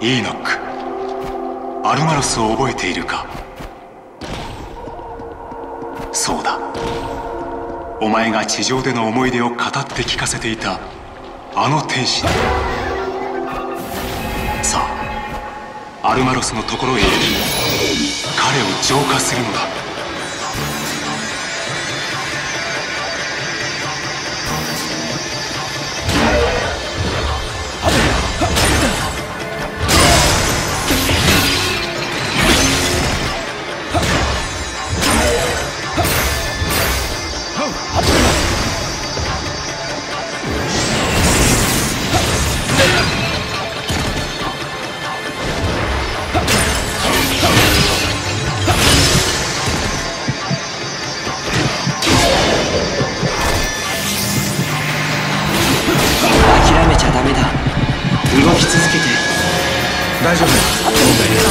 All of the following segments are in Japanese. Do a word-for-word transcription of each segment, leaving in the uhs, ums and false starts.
イーノック、アルマロスを覚えているか？そうだ、お前が地上での思い出を語って聞かせていたあの天使だ。さあ、アルマロスのところへ行き、彼を浄化するのだ。 動き続けて大丈夫だ。問題ない。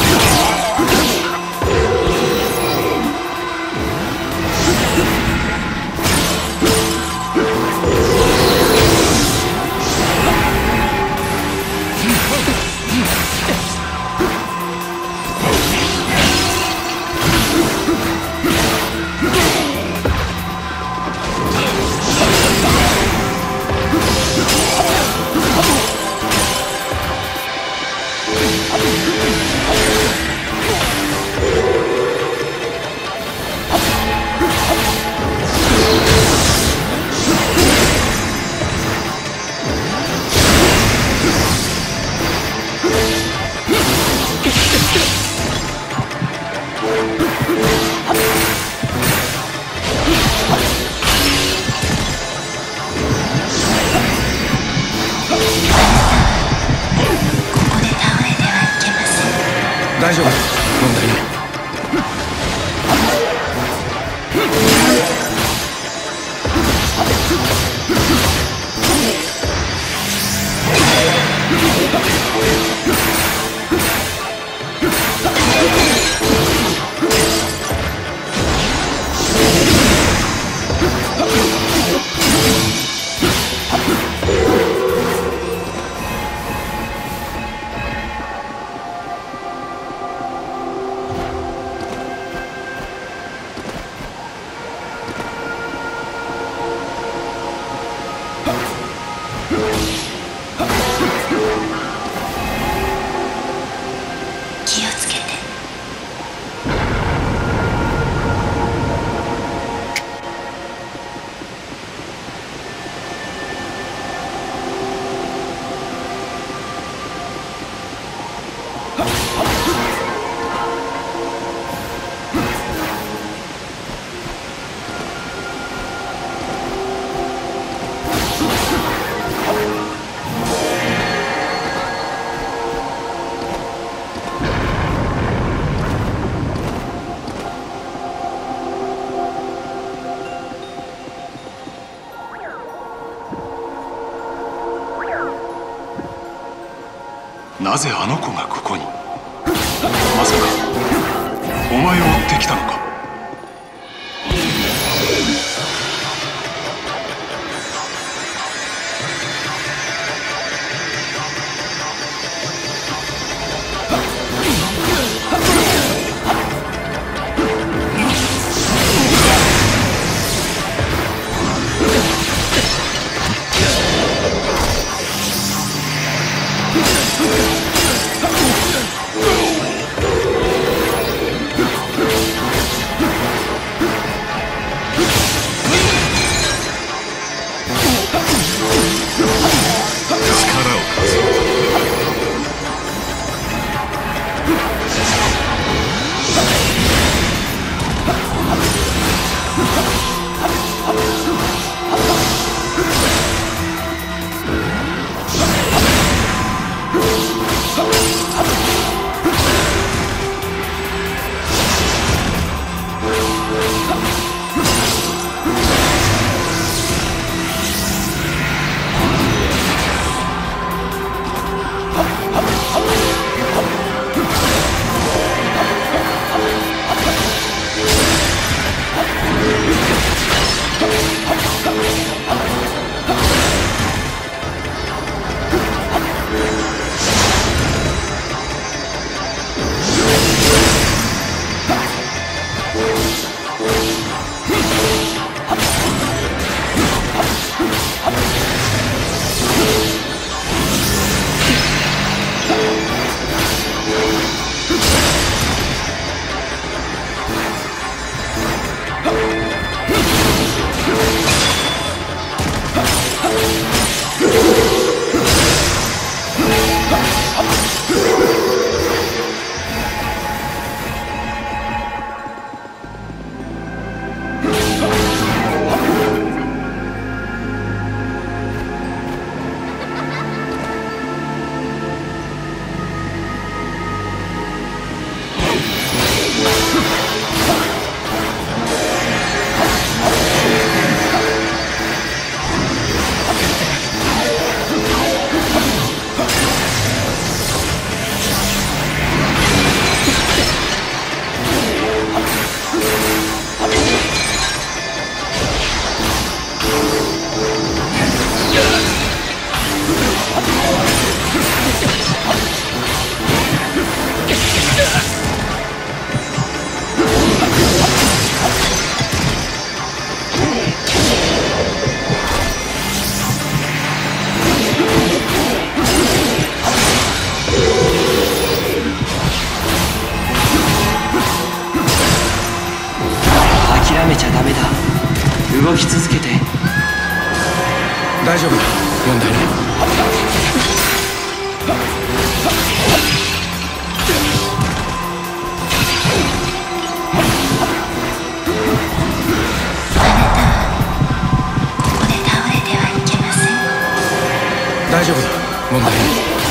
大丈夫、問題ない。 気をつけて。 なぜあの子がここに？まさかお前を追ってきたのか？ き続けて。大丈夫だ、問題ない。大丈夫だ、問題ない。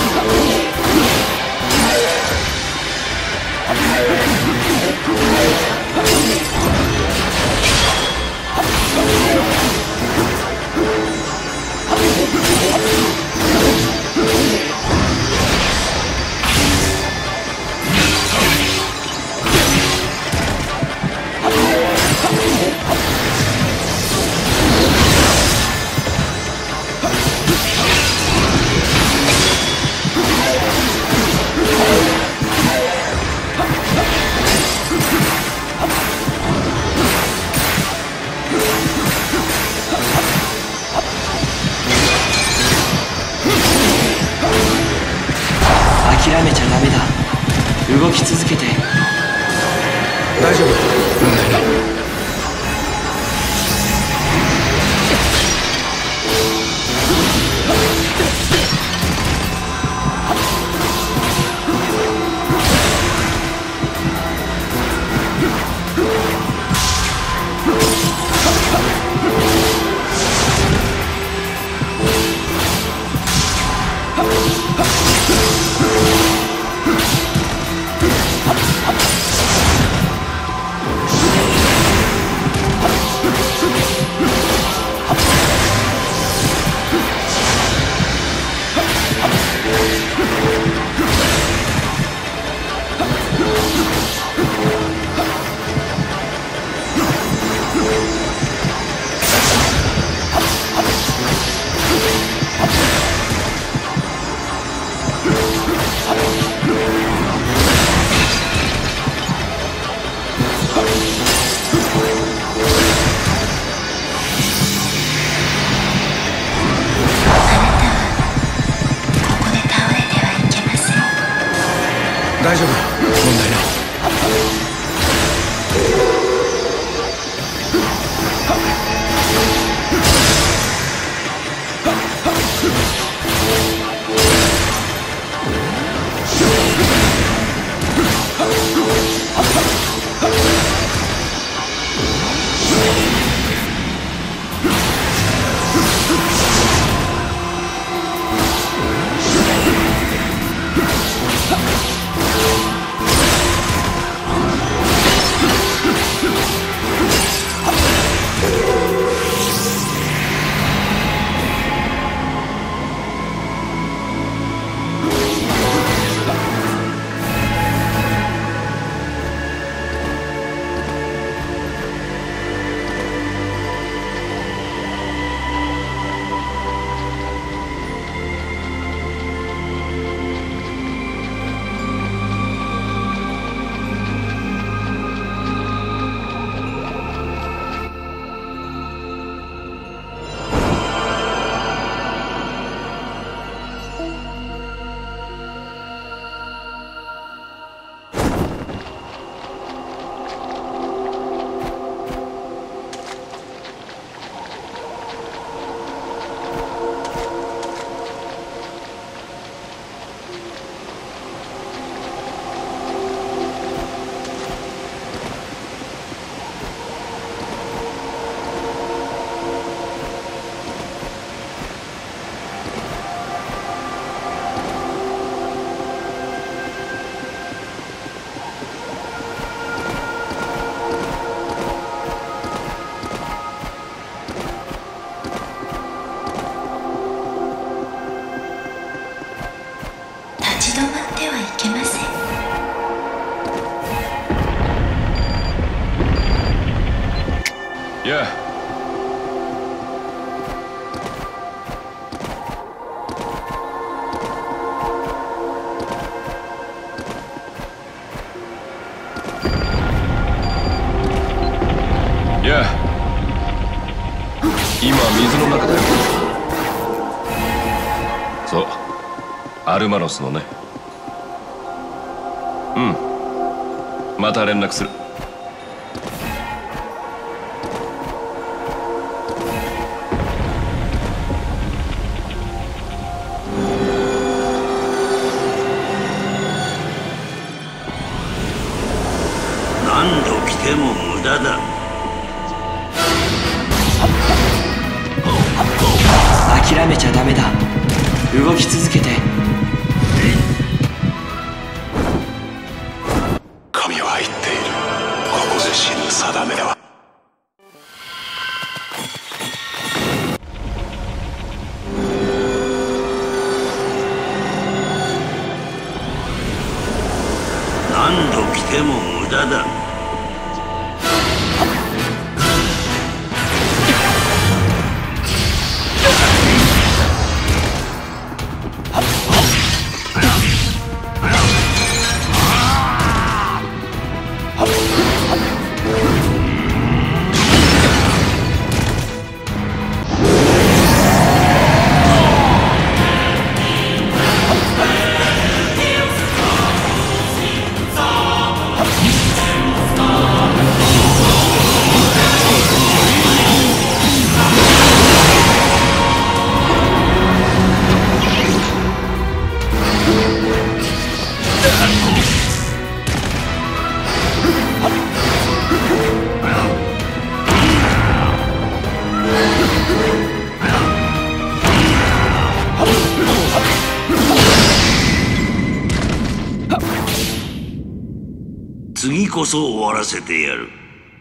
諦めちゃダメだ。動き続けて。大丈夫、問題ない。大丈夫、問題ない。 やあ、やあ、今水の中だよ。そう、アルマノスのね。うん、また連絡する。 ても無駄だ。 諦めちゃダメだ。動き続けて。 神は言っている。ここで死ぬ定めは。 何度来ても無駄だ。次こそ終わらせてやる。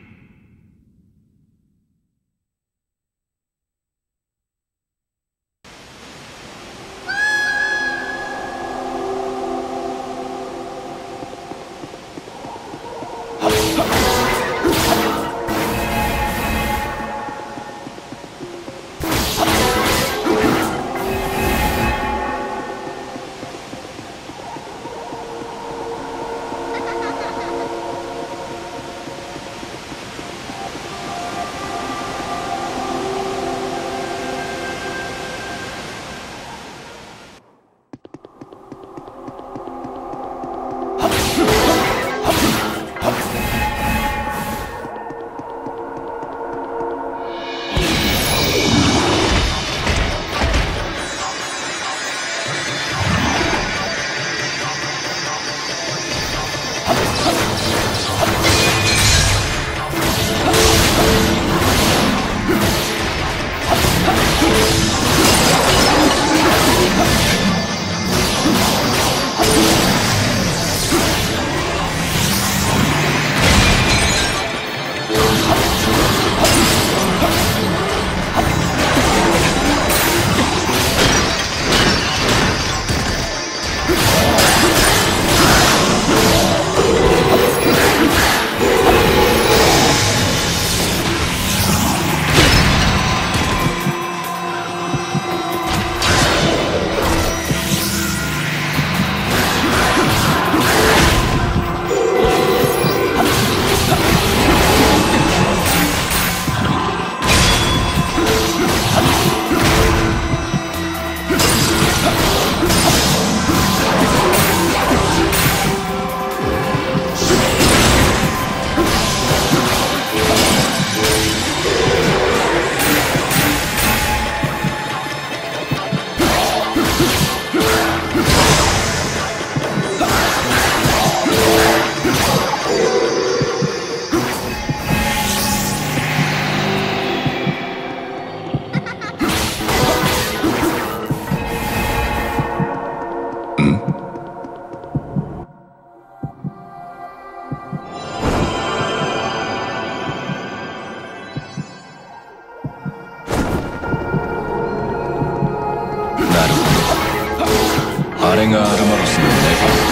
あれがアルマロスのネフ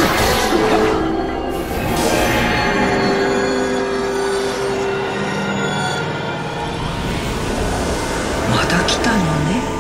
ァまた来たのね。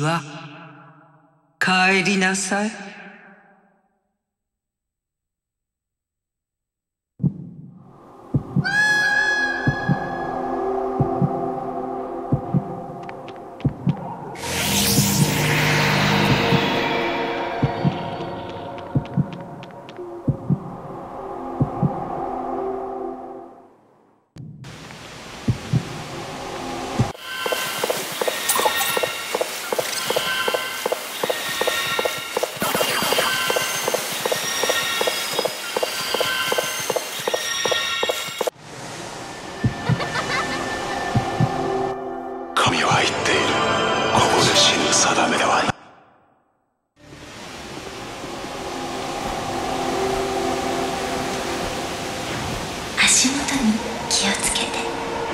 わ。帰りなさい。 神は言っている。ここで死ぬ定めではない。 足元に気をつけて。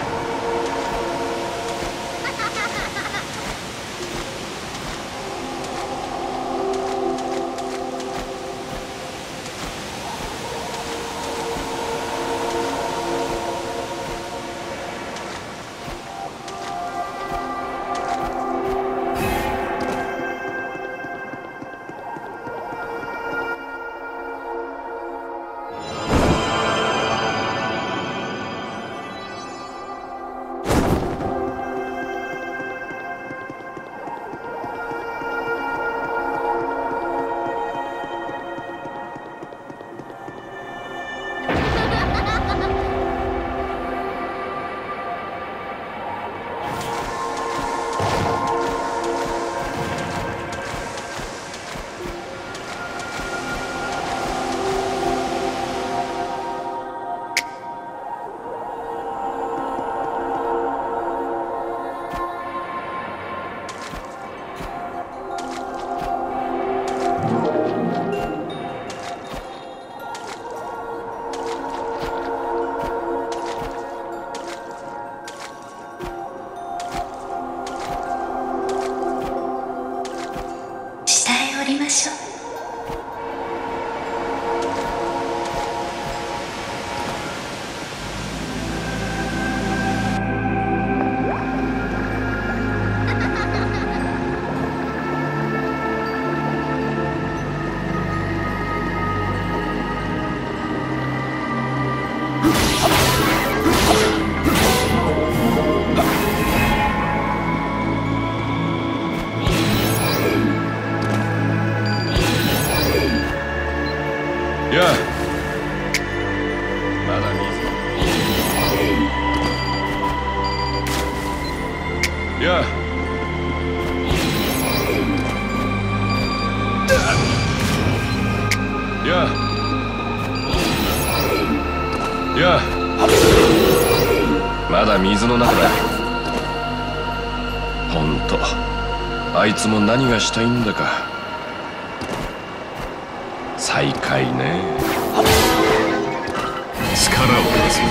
下へ降りましょう。 やあ、まだ水。やあ、やあ、やあ、まだ水の中だ。ほんと、あいつも何がしたいんだか。再会ね。力を出す。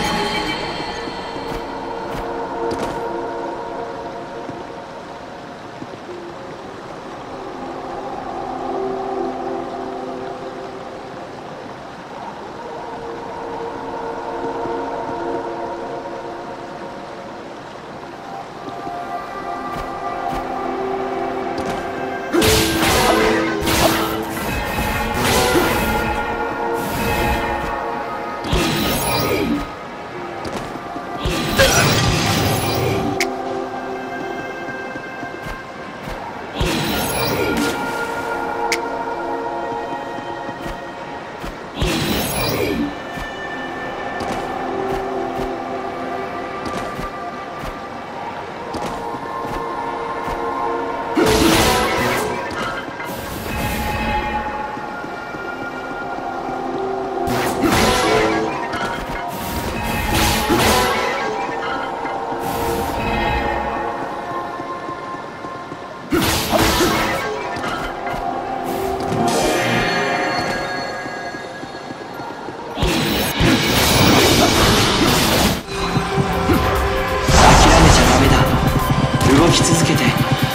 動き続けて。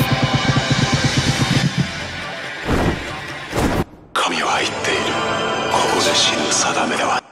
神は言っている。ここで死ぬ定めでは。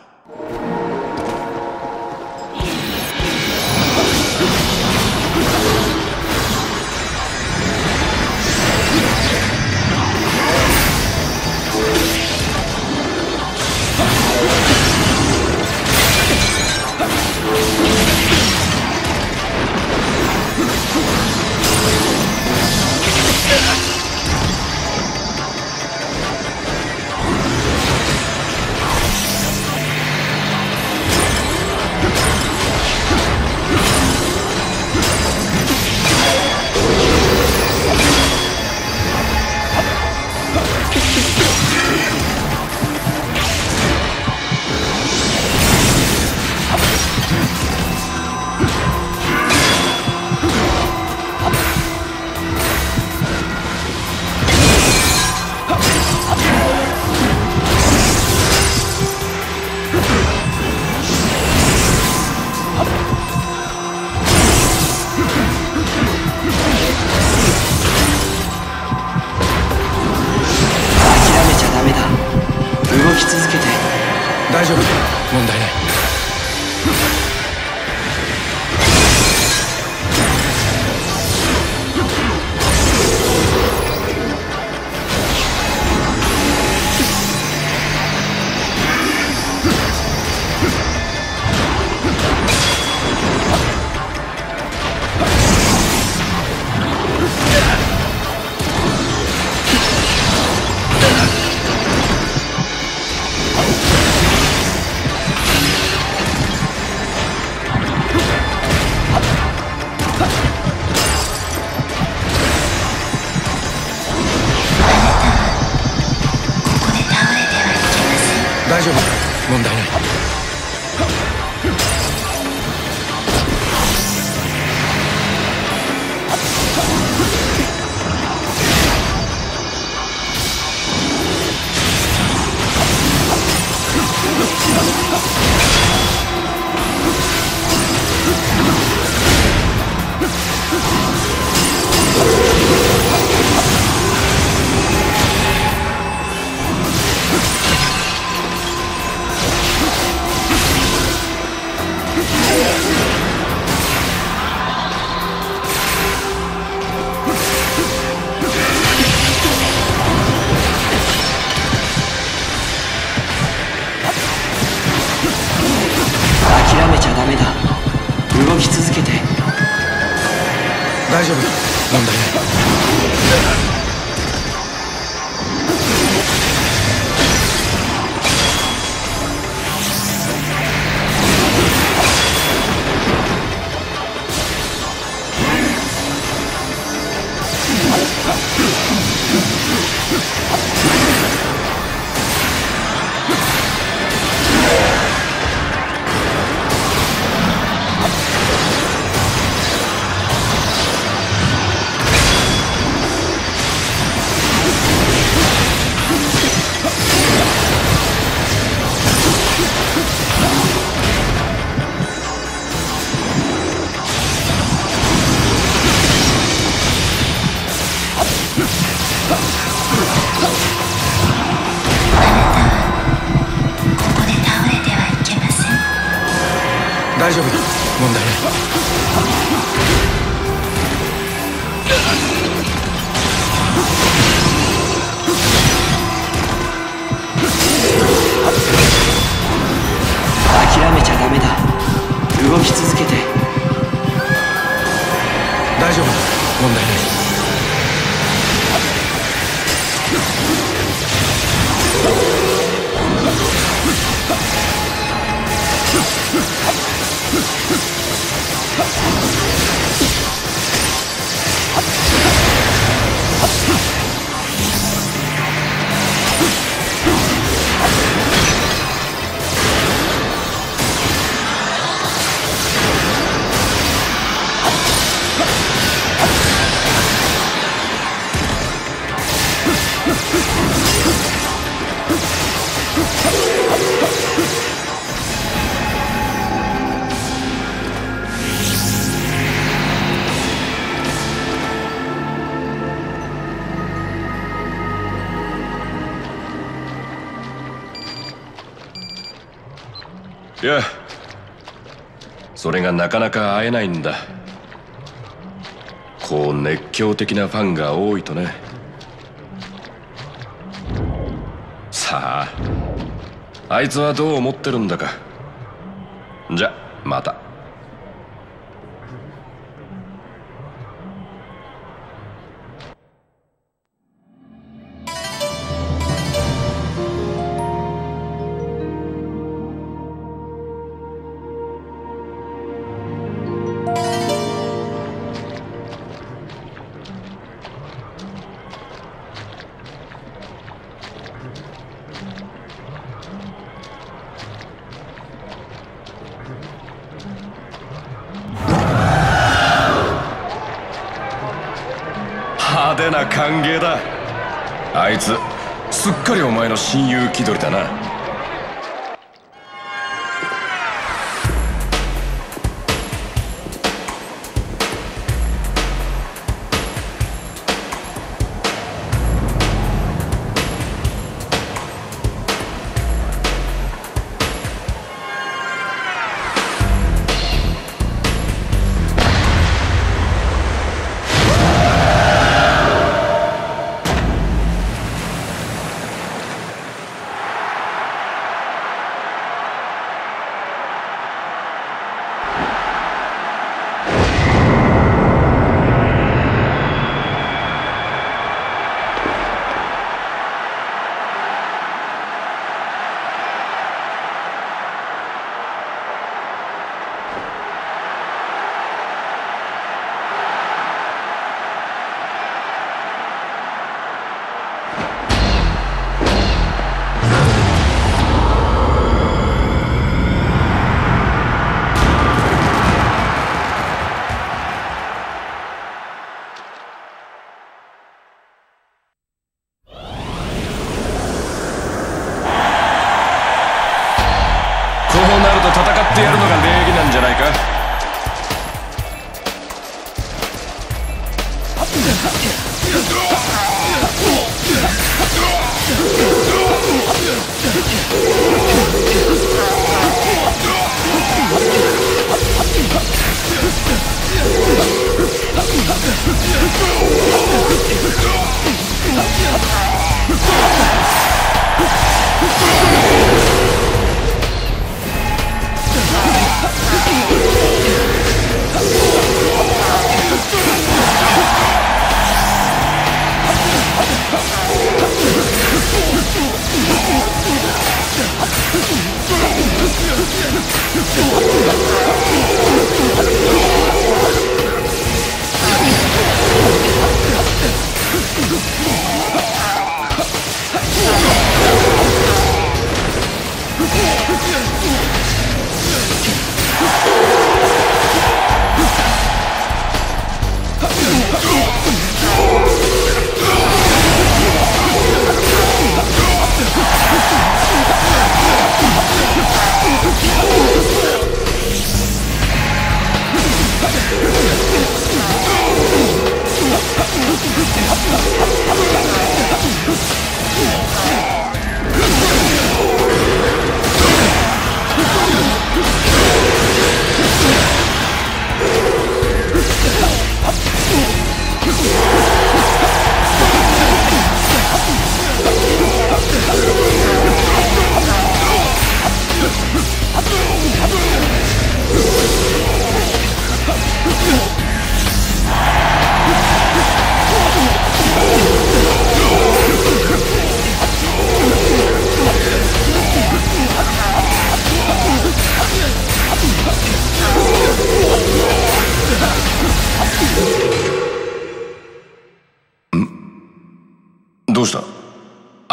大丈夫だ。問題ない。大丈夫だ。問題ない。 諦めちゃダメだ。動き続けて。 大丈夫だ。問題ない。大丈夫だ。問題ない。 諦めちゃダメだ。動き続けて。 大丈夫だ。問題ない。 いや、それがなかなか会えないんだ。こう熱狂的なファンが多いとね。さあ、あいつはどう思ってるんだか。じゃ、また。派手な歓迎だ。あいつすっかりお前の親友気取りだな。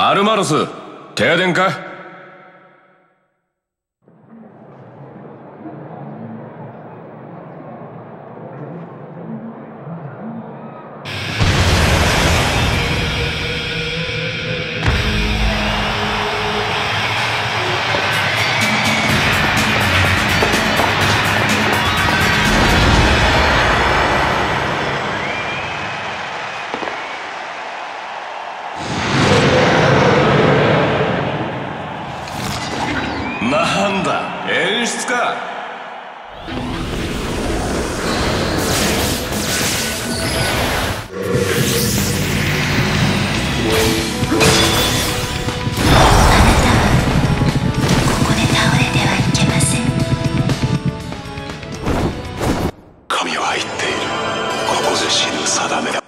アルマロス、停電か？なんだ、演出か。 ここで倒れてはいけません。 神は言っている。ここで死ぬ定めだ。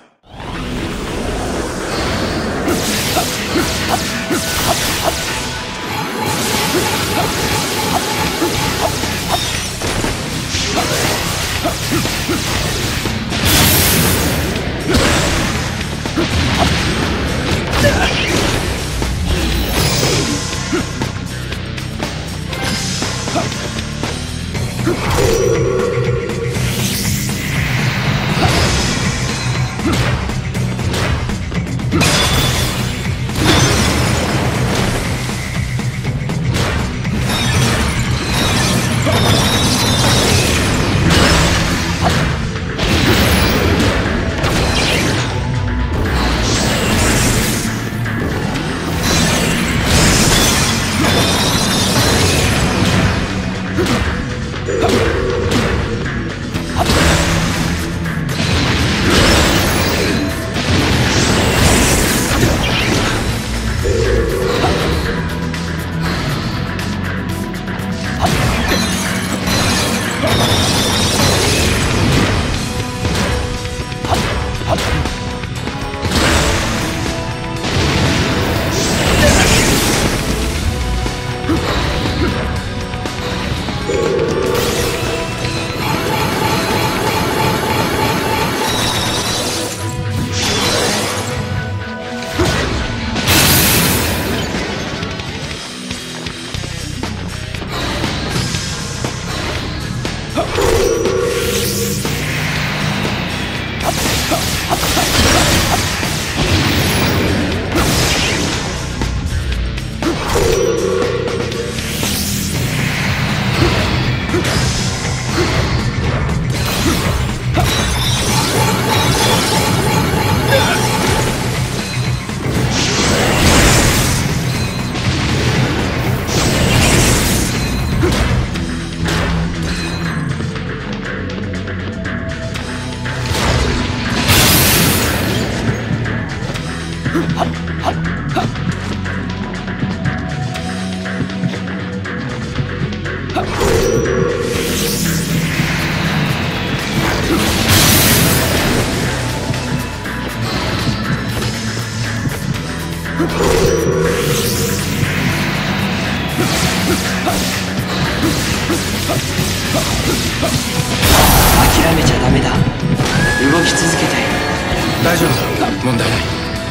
諦めちゃダメだ。動き続けて。 大丈夫だ、問題ない。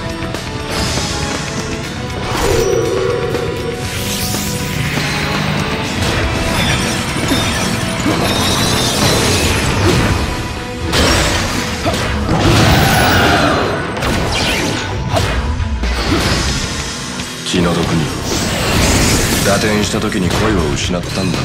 気の毒に打点した時に声を失ったんだな。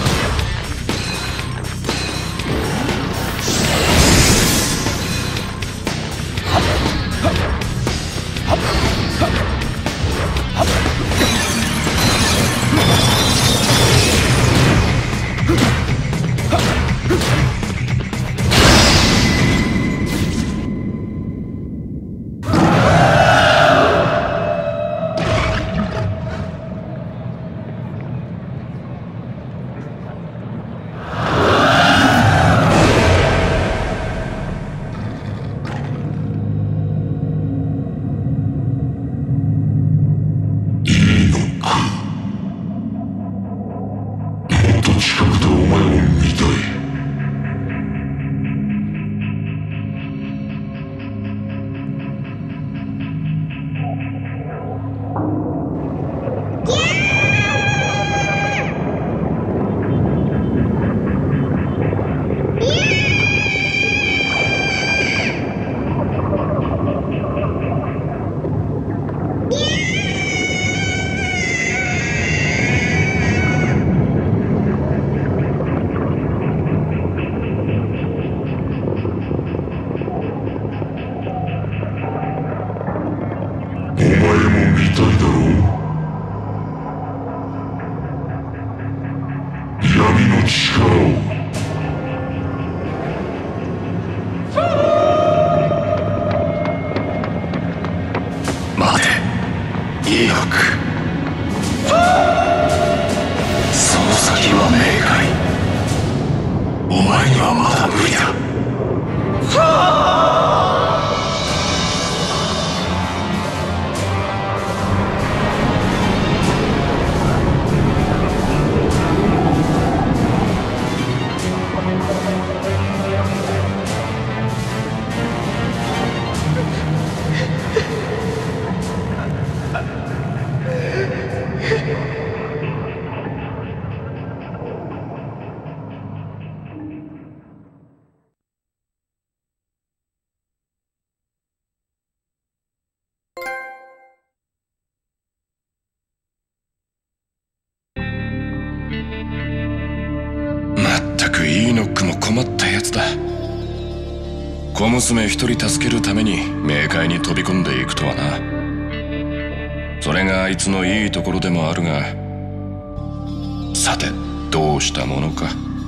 ノックも困ったやつだ。小娘一人助けるために冥界に飛び込んでいくとはな。それがあいつのいいところでもあるが、さてどうしたものか。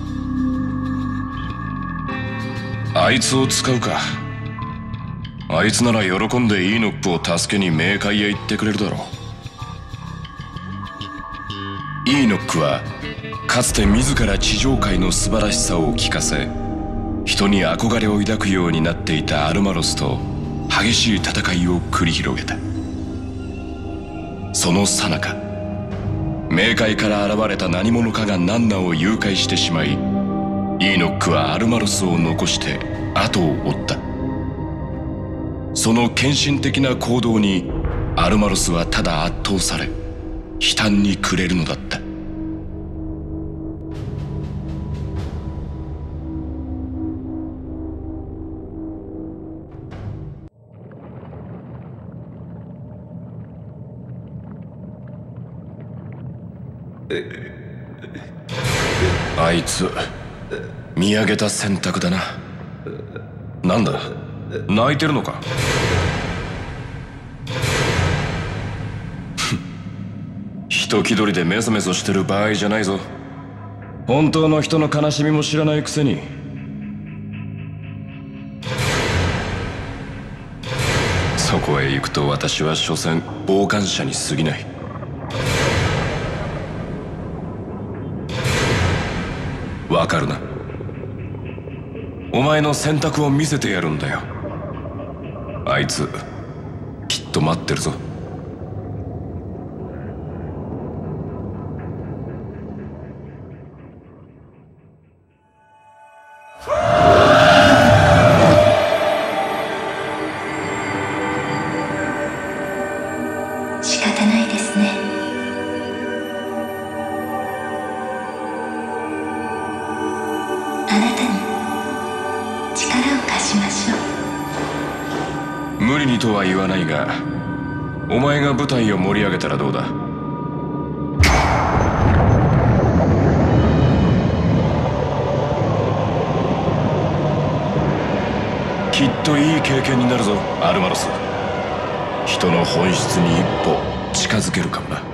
あいつを使うか。あいつなら喜んでイーノックを助けに冥界へ行ってくれるだろう。イーノックはかつて自ら地上界の素晴らしさを聞かせ、人に憧れを抱くようになっていたアルマロスと激しい戦いを繰り広げた。その最中、冥界から現れた何者かがナンナを誘拐してしまい、イーノックはアルマロスを残して後を追った。その献身的な行動にアルマロスはただ圧倒され、悲嘆に暮れるのだった。あいつ見上げた選択だな。なんだ、泣いてるのか。人気取りでメソメソしてる場合じゃないぞ。本当の人の悲しみも知らないくせに。そこへ行くと私は所詮傍観者に過ぎない。わかるな。お前の選択を見せてやるんだよ。あいつきっと待ってるぞ。 仕方ないですね。あなたに力を貸しましょう。 無理にとは言わないが、お前が舞台を盛り上げたらどうだ。きっといい経験になるぞ、アルマロス。人の本質に一歩近づけるかもな。